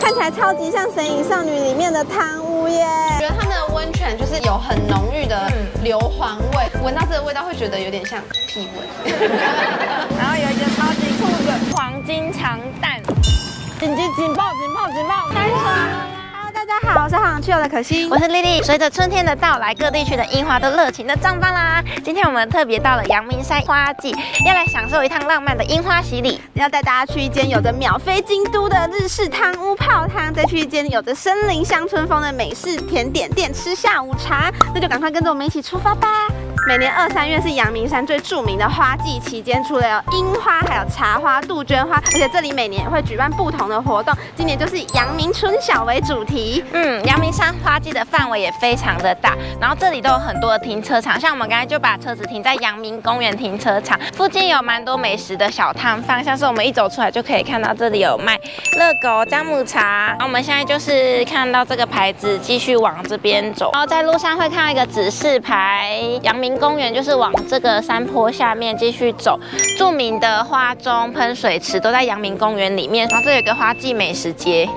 看起来超级像《神隐少女》里面的汤屋耶。我觉得他们的温泉就是有很浓郁的硫磺味，闻到这个味道会觉得有点像屁味。然后有一个超级酷的黄金长蛋，紧急警报！开始了。大家好，我是好想去游的可心， 我是丽丽。随着春天的到来，各地区的樱花都热情的绽放啦。今天我们特别到了阳明山花季，要来享受一趟浪漫的樱花洗礼。 要带大家去一间有着秒飞京都的日式汤屋泡汤，再去一间有着森林乡村风的美式甜点店吃下午茶。那就赶快跟着我们一起出发吧！每年2、3月是阳明山最著名的花季期间，除了有樱花，还有茶花、杜鹃花，而且这里每年也会举办不同的活动。今年就是以阳明春晓为主题。 阳明山花季的范围也非常的大，然后这里都有很多的停车场，像我们刚才就把车子停在阳明公园停车场附近，有蛮多美食的小摊贩，像是我们一走出来就可以看到这里有卖热狗、姜母茶。然后我们现在就是看到这个牌子，继续往这边走，然后在路上会看到一个指示牌，阳明公园就是往这个山坡下面继续走，著名的花钟、喷水池都在阳明公园里面，然后这有一个花季美食街。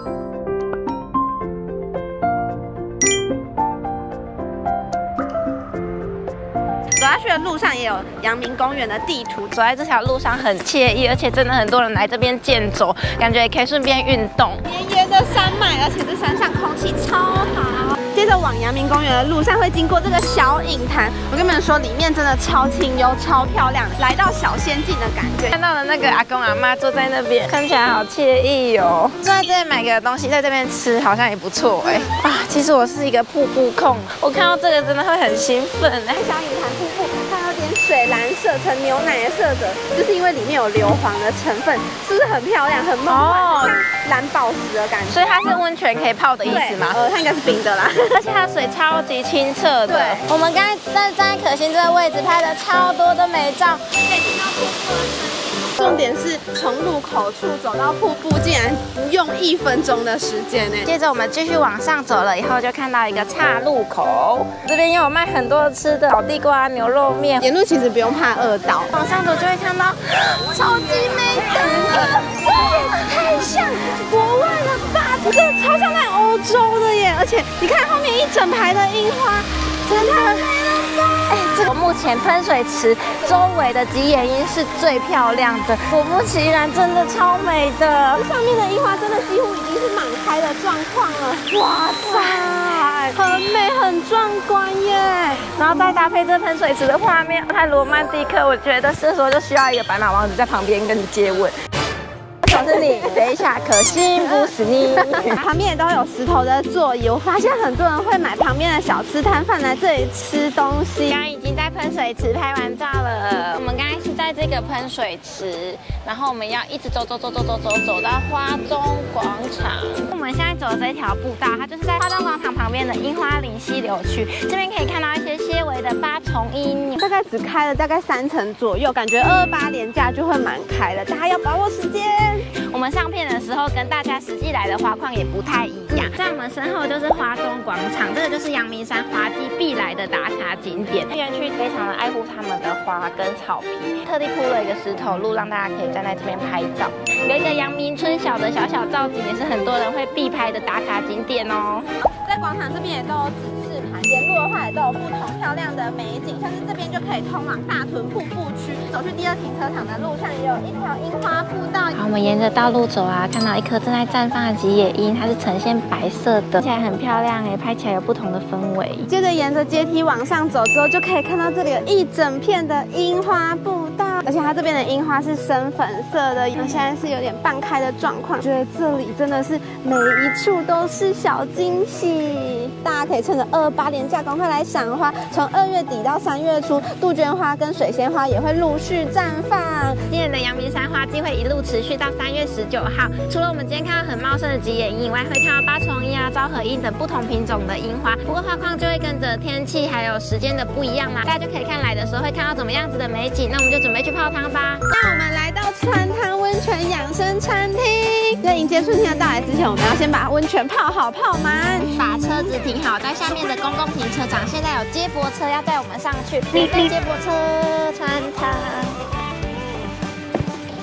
走下去的路上也有阳明公园的地图， 走在这条路上很惬意，而且真的很多人来这边健走，感觉也可以顺便运动。 绵延的山脉，而且这山上空气超好。接着往阳明公园的路上会经过这个小影潭，我跟你们说，里面真的超清幽、超漂亮，来到小仙境的感觉。 看到了那个阿公阿妈坐在那边，看起来好惬意哦。坐在这边买个东西，在这边吃好像也不错哎。其实我是一个瀑布控，我看到这个真的会很兴奋哎。 小影潭瀑布，它有点水蓝色呈牛奶的色泽，就是因为里面有硫磺的成分，是不是很漂亮、很梦幻，像蓝宝石的感觉？ 所以它是温泉可以泡的意思吗？ 它应该是冰的啦。 而且它的水超级清澈的。对，我们刚才站在可心这个位置拍了超多的美照， 可以听到瀑布的声音。重点是从入口处走到瀑布，竟然不用1分钟的时间呢。 接着我们继续往上走了以后，就看到一个岔路口，这边也有卖很多吃的，烤地瓜、牛肉面。 沿路其实不用怕饿到， 往上走就会看到超级美的， 这也太像国外了吧？这超像在欧洲的耶！而且你看后面一整排的樱花，真的太美了吧！ 这个目前喷水池周围的吉野樱是最漂亮的，果不其然，真的超美的。 上面的樱花真的几乎已经是满开的状况了，哇塞，很美很壮观耶！ 然后再搭配这喷水池的画面，太罗曼蒂克，我觉得这时候就需要一个白马王子在旁边跟你接吻。我是你，等一下，可心不是你。 旁边也都有石头的座椅，我发现很多人会买旁边的小吃摊贩来这里吃东西。 刚刚已经在喷水池拍完照了，我们刚才是在这个喷水池，然后我们要一直走到花钟广场。我们现在走的这条步道，它就是在花钟广场旁边的樱花林溪流区，这边可以看到一些些微的8重樱， 大概只开了大概3成左右，感觉228连假就会满开了，大家要把握时间。 我们上片的时候跟大家实际来的花况也不太一样，在我们身后就是花钟广场，这个就是阳明山花季必来的打卡景点。园区非常的爱护他们的花跟草皮，特地铺了一个石头路，让大家可以站在这边拍照。有一个阳明春晓的小小造景，也是很多人会必拍的打卡景点哦。 在广场这边也都有指示牌，沿路的话也都有不同漂亮的美景，像是这边就可以通往大屯瀑布区，走去第2停车场的路上也有一条樱花步道。 好，我们沿着道路走啊，看到一颗正在绽放的吉野樱，它是呈现白色的，看起来很漂亮哎，拍起来有不同的氛围。 接着沿着阶梯往上走之后，就可以看到这里有一整片的樱花步道，而且它这边的樱花是深粉色的，现在是有点半开的状况，觉得这里真的是每一处都是小惊喜。大家可以趁着228连假赶快来赏花，从2月底到3月初，杜鹃花跟水仙花也会陆续绽放。 今年的阳明山花季会一路持续到3月19号，除了我们今天看到很茂盛的吉野樱以外，会看到8重樱啊、昭和樱等不同品种的樱花。不过花况就会跟着天气还有时间的不一样啦，大家就可以看来的时候会看到怎么样子的美景。那我们就准备去泡汤吧。 那我们来到川汤温泉养生餐厅，在迎接春天的到来之前，我们要先把温泉泡好泡满， 把车子停好在下面的公共停车场。现在有接驳车要载我们上去，免费接驳车川汤。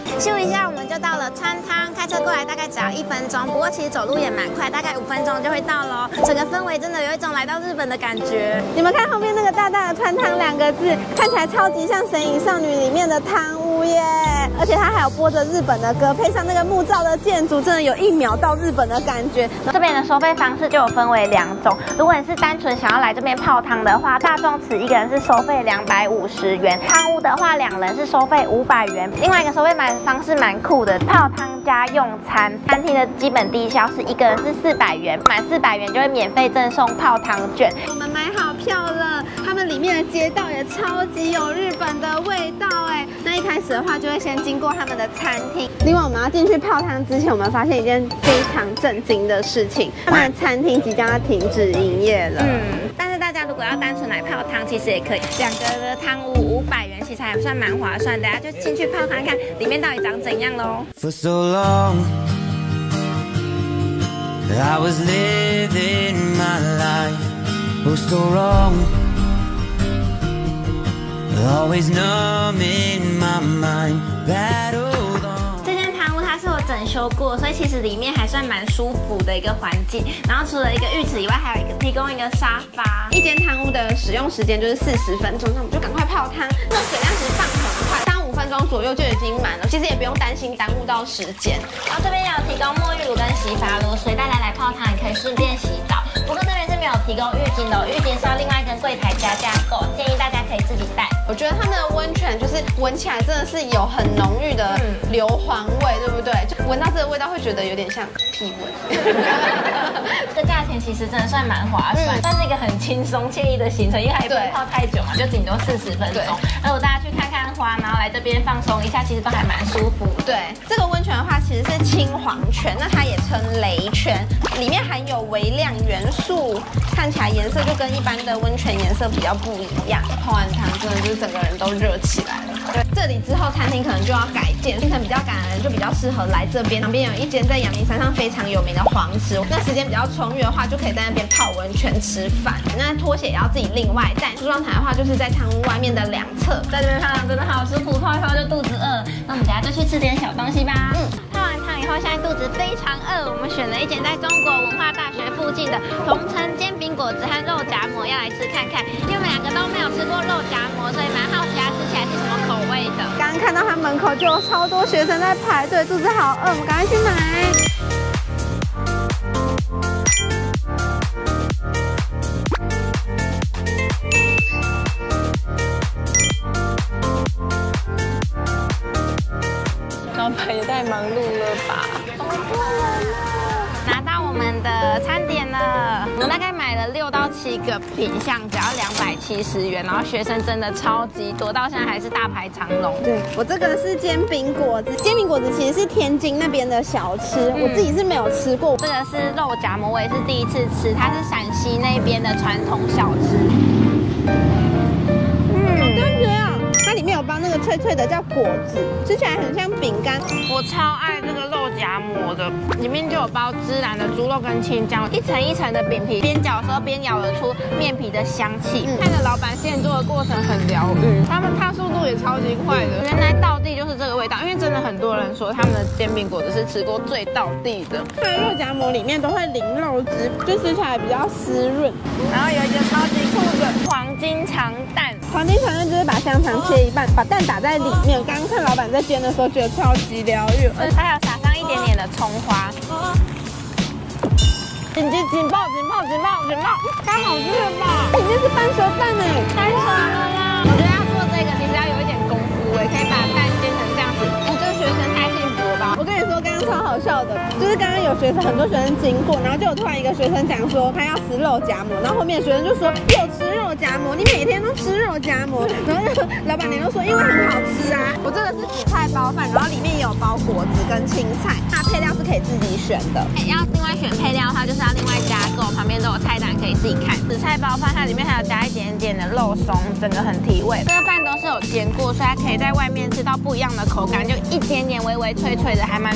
咻一下我们就到了川汤，开车过来大概只要1分钟，不过其实走路也蛮快，大概5分钟就会到咯。整个氛围真的有一种来到日本的感觉。 你们看后面那个大大的川汤2个字，看起来超级像《神隐少女》里面的汤屋耶！而且它还有播着日本的歌，配上那个木造的建筑，真的有1秒到日本的感觉。 这边的收费方式就有分为2种，如果你是单纯想要来这边泡汤的话，大众池1个人是收费250元，汤屋的话2人是收费500元。另外一个收费方式蛮酷的，泡汤加用餐，餐厅的基本低消是1个人是400元，满400元就会免费赠送泡汤券。 我们买好票了，他们里面的街道也超级有日本的味道哎。那一开始的话，就会先经过他们的餐厅。另外，我们要进去泡汤之前，我们发现一件非常震惊的事情，他们的餐厅即将要停止营业了。 但是大家如果要单纯来泡汤，其实也可以，2个人的汤屋500元，其实还算蛮划算的。大家就进去泡看看里面到底长怎样咯。 For so long, I was living my life, oh so wrong, always numb in my mind, battled on. 这间汤屋它是有整修过，所以其实里面还算蛮舒服的一个环境。然后除了一个浴池以外，还有提供一个沙发。 一间汤屋的使用时间就是40分钟，那我们就赶快泡汤。那水量其实放很快，3-5分钟左右就已经满了，其实也不用担心耽误到时间。 然后这边也有提供沐浴乳跟洗发露，所以大家来泡汤也可以顺便洗澡。不过这边是没有提供浴巾的，浴巾是要另外跟柜台加价购，建议大家可以自己带。 我觉得他们的温泉就是闻起来真的是有很浓郁的硫磺味，对不对？就闻到这个味道会觉得有点像屁味。 这价钱其实真的算蛮划算，算是一个很轻松惬意的行程，因为它也不会泡太久嘛，就顶多40分钟。如果大家去看看花，然后来这边放松一下，其实都还蛮舒服。 对，这个温泉的话其实是青黄泉，那它也称雷泉，里面含有微量元素，看起来颜色就跟一般的温泉颜色比较不一样。泡完汤真的就是整个人都热起来了。对，这里之后餐厅可能就要改建，行程比较赶的人就比较适合来这边。旁边有一间在阳明山上非常有名的黄池，那时间比较充裕的话，就可以在那边泡温泉吃饭。那拖鞋也要自己另外带。梳妆台的话，就是在汤屋外面的2侧。 在这边泡汤真的好舒服，泡一泡就肚子饿。那我们等下就去吃点小东西吧。泡完汤以后，现在肚子非常饿，我们选了一间在中国文化大学附近的同城煎饼果子和肉夹馍，要来吃看看。因为我们2个都没有吃过肉夹馍，所以蛮好奇它吃起来是什么口味的。 刚刚看到它门口就有超多学生在排队，肚子好饿，我们赶快去买。 老板也太忙碌了吧！拿到我们的餐点了，我们大概买了6到7个品项，只要270元。然后学生真的超级多，到现在还是大排长龙。 对，我这个是煎饼果子，煎饼果子其实是天津那边的小吃，我自己是没有吃过。 这个是肉夹馍，我也是第一次吃，它是陕西那边的传统小吃。 它里面有包那个脆脆的叫果子，吃起来很像饼干。 我超爱这个肉夹馍的，里面就有包孜然的猪肉跟青椒，一层一层的饼皮，边嚼的时候边咬得出面皮的香气。看着老板现做的过程很疗愈，他们烫速度也超级快的。原来道地就是这个味道，因为真的很多人说他们的煎饼果子是吃过最道地的。 它的肉夹馍里面都会淋肉汁，就吃起来比较湿润。然后有一个超级酷的黄金肠蛋， 黄金肠蛋就是把香肠切一半，把蛋打在里面。刚刚看老板在煎的时候，觉得超级疗愈， 而且还有撒上一点点的葱花。 紧爆！太好吃了吧！里面是半熟蛋哎， 太爽了啦！我觉得要做这个其实要有一点功夫哎，可以把蛋煎成这样子。这个学生太幸福了吧！ 我跟你说，刚刚超好笑的，就是刚刚有很多学生经过，然后就有突然一个学生讲说他要吃肉夹馍，然后后面的学生就说又吃肉夹馍，你每天都吃肉夹馍，然后老板娘就说因为很好吃啊。我这个是紫菜包饭，然后里面也有包果子跟青菜，那配料是可以自己选的。 要另外选配料的话，就是要另外加购，旁边都有菜单可以自己看。紫菜包饭它里面还有加一点点的肉松，整个很提味。这个饭都是有煎过，所以它可以在外面吃到不一样的口感，就一点点微微脆脆的，还蛮特别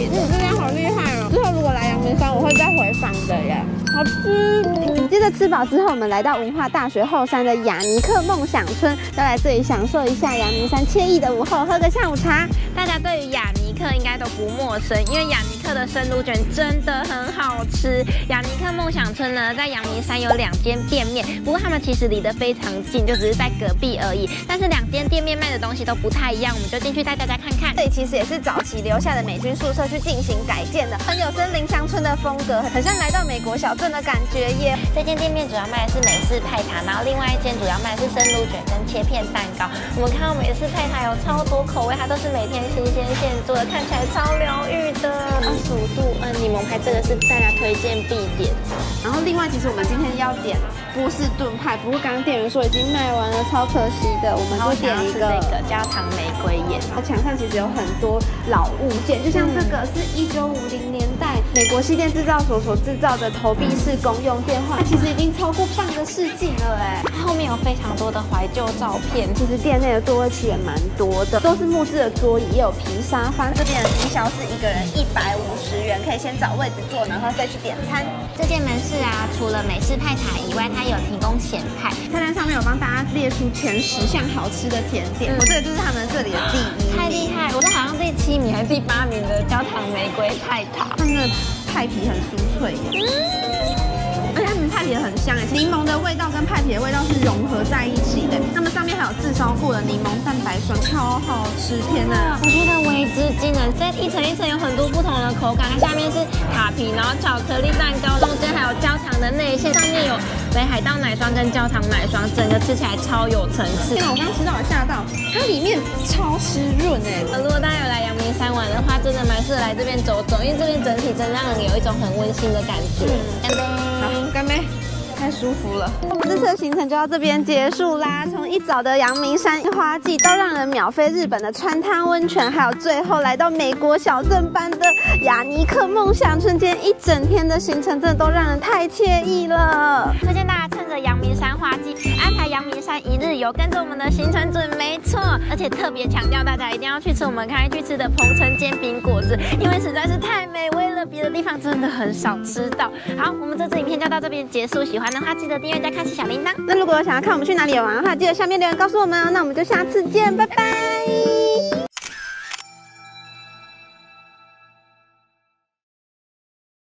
品。 这边好厉害哦！之后如果来阳明山，我会再回访的耶。好吃。接着吃饱之后，我们来到文化大学后山的雅尼克梦想村，要来这里享受一下阳明山惬意的午后，喝个下午茶。 大家对于雅尼克应该都不陌生，因为雅尼克的生乳卷真的很好吃。雅尼克梦想村呢，在阳明山有2间店面，不过他们其实离得非常近，就只是在隔壁而已。但是2间店面卖的东西都不太一样，我们就进去带大家看看。 这里其实也是早期留下的美军宿舍去进行改建的，很有森林乡村的风格，很像来到美国小镇的感觉耶。 这间店面主要卖的是美式派塔，然后另外一间主要卖的是生乳卷跟切片蛋糕。我们看到美式派塔有超多口味，它都是每天新鲜现做的，看起来超疗愈的。25度柠檬派这个是大家推荐必点。 然后另外，其实我们今天要点波士顿派，不过刚刚店员说已经卖完了，超可惜的。我们就点一个这个焦糖玫瑰盐。 墙上其实有很多老物件，就像这个是1950年代美国西电制造所制造的投币式公用电话，其实已经超过半个世纪了哎。 后面有非常多的怀旧照片， 其实店内的座位区也蛮多的，都是木质的桌椅，也有皮沙发。这边的低消是1个人150元，可以先找位置坐，然后再去点餐。 这间门市啊，除了美式派塔以外，它有提供咸派。 菜单上面有帮大家列出前10项好吃的甜点，我这个就是他们这里的第1名， 太厉害！我是好像第7名还是第8名的焦糖玫瑰派塔， 他们的派皮很酥脆耶。而且他们派皮也很香哎，柠檬的味道跟派皮的味道是融合在一起的。它们上面还有炙烧过的柠檬蛋白霜，超好吃！天哪， 我觉得为之惊人。这一层一层有很多不同的口感，它下面是塔皮，然后巧克力蛋糕，中间还有焦糖的内馅，上面有北海道奶霜跟焦糖奶霜，整个吃起来超有层次。 天哪，我刚吃到我吓到，它里面超湿润哎。 如果大家有来阳明山玩的话，真的蛮适合来这边走走，因为这边整体真的让人有一种很温馨的感觉。干杯！ 好，干杯！太舒服了。我们这次的行程就到这边结束啦。从一早的阳明山樱花季，到让人秒飞日本的川汤温泉，还有最后来到美国小镇般的雅尼克梦想村，今天一整天的行程真的都让人太惬意了。 推荐大家趁着阳明山花季安排阳明山1日游，跟着我们的行程准没错。而且特别强调大家一定要去吃我们刚才去吃的鹏城煎饼果子，因为实在是太美味了，别的地方真的很少吃到。好，我们这支影片就到这边结束，喜欢的话记得订阅加开启小铃铛。 那如果有想要看我们去哪里玩的话，记得下面留言告诉我们哦。那我们就下次见，拜拜。